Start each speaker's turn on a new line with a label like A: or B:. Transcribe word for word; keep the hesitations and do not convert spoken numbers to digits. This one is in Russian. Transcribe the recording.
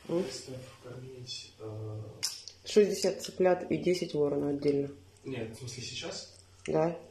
A: Представь, кормить... Э...
B: шестьдесят цыплят и десять ворон отдельно.
A: Нет, в смысле сейчас?
B: Да.